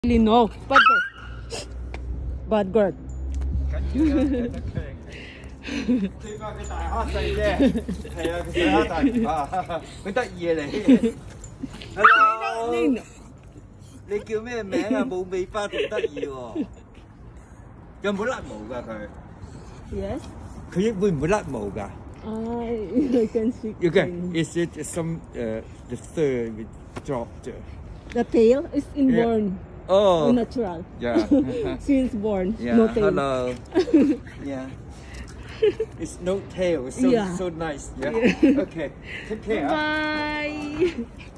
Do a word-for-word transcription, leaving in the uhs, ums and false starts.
Really no, bad girl. Bad girl. Hello， 你叫咩名啊？冇尾巴仲得意喎，有冇甩毛㗎佢？ Yes. 佢會唔會甩毛㗎？ I can see. You can. Is it some uh, the fur with dropped? The tail is inborn. Oh. Natural. Yeah. Since born. Yeah. No tail. Hello. Yeah. It's no tail. So Yeah. so nice. Yeah. Yeah. Okay. Take care. Bye.